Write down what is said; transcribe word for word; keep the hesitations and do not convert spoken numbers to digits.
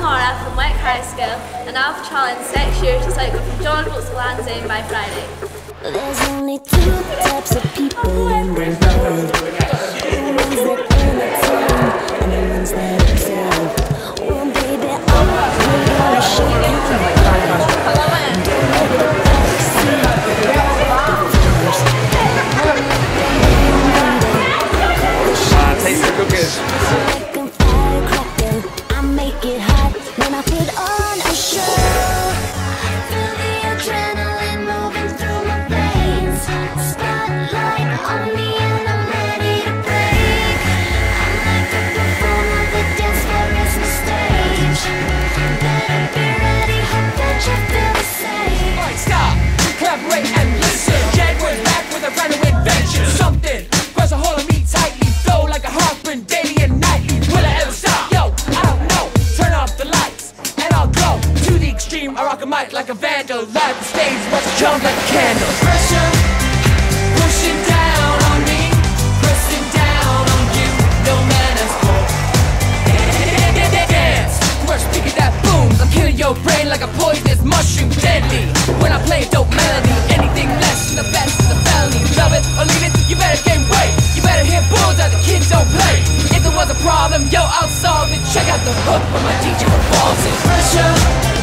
Maura from Wick High School, and I'll challenge six years to cycle from John Wilkes to Lansdowne by Friday. There's only two types of people in the world. The ones that entertain and the ones that observe. Well, baby, I'm gonna show you taste the cookies. like a firecracker. I make it hot when I put on a show. Feel the adrenaline moving through my veins. Spotlight on me and I'm ready to break. I like to perform on the dance floor is the stage. Better be ready, hope that you feel the same. Alright, stop, collaborate and listen. January's back with a brand new invention. Something grabs a hold of me tightly, flow like a harpoon daily and nightly. Will I ever stop? Yo, I don't know. Turn off the lights and I'll go to the extreme. I rock a mic like a vandal, light the stage, watch it jump like a candle. Pressure pushing down on me, pressing down on you. No manners. Dance, we're speaking that booms. I'm killing your brain like a poisonous mushroom, deadly. When I play a dope melody, anything less than the best is a felony. Love it or leave it, you better gain weight. You better hit bulls out the kids don't play. If there was a problem, yo, I'll solve it. Check out the hook when my D J performs it. Pressure